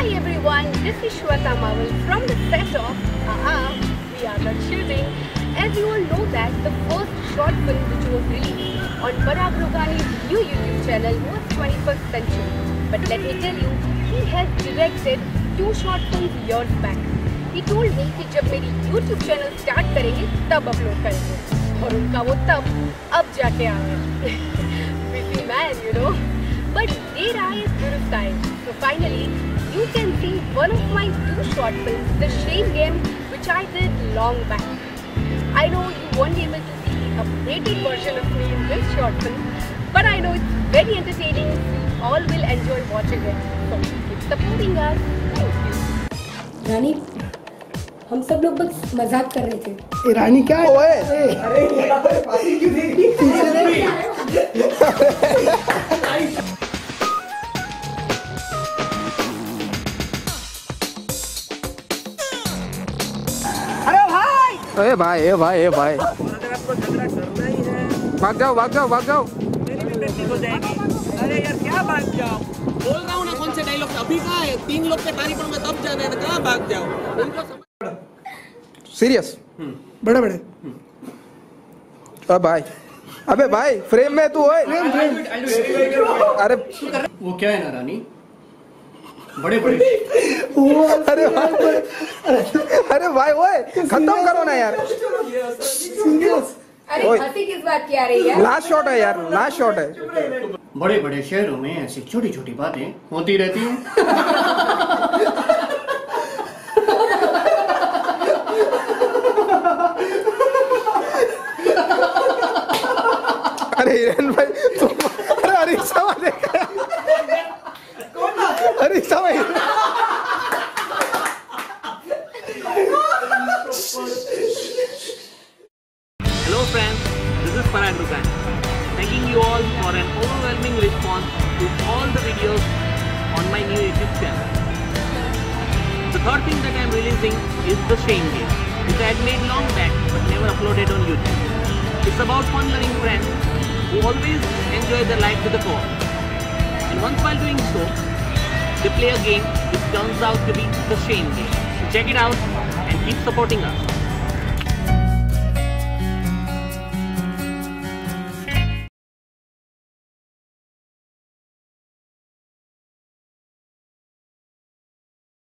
Hi everyone, this is Shweta Mawal from the set of We Are Not Shooting. As you all know that the first short film which was released on Parag Rogani's new YouTube channel was 21st Century. But let me tell you, he has directed 2 short films years back. He told me कि जब मेरी YouTube channel start करेंगे तब upload करेंगे और उनका वो तब अब जाके आ गया. Busy man, you know. But there I is Gurustai. So finally, you can see one of my 2 short films, The Shame Game, which I did long back. I know you won't be able to see a updated version of me in this short film, but I know it's very entertaining. You all will enjoy watching it. So keep supporting us. Thank you. रानी, हम सब लोग बस मजाक कर रहे थे. रानी क्या है? ओए, अरे यार फांसी क्यों दी? ए भाई अगर आपको झगड़ा करना ही है, भाग जाओ. मेरी भी प्रैक्टिस हो जाएगी. अरे यार क्या भाग जाओ? बोल रहा हूँ ना कौन से डायलॉग अभी कहाँ है. 3 लोग के तारीफ में तब जाना है, कहाँ भाग जाओ. उनको सीरियस बड़े अबे भाई फ्रेम में तू ओए. अरे वो क्या है ना रानी, बड़े अरे भाई ओए खत्म करो ना यार. अरे हंसी किस बात की आ रही है? लास्ट शॉट है यार, लास्ट शॉट है. बड़े बड़े शहरों में ऐसी छोटी छोटी बातें होती रहती हैं. अरे हिरेन भाई तुम, अरे अरीसा वाले अरीसा भाई. Hello friends, this is Parag Rogani. Thanking you all for an overwhelming response to all the videos on my new YouTube channel. The third thing that I am releasing is The Shame Game, which I had made long back but never uploaded on YouTube. It's about fun-loving friends who always enjoy their life to the core. And once while doing so, they play a game which turns out to be The Shame Game. So check it out and keep supporting us.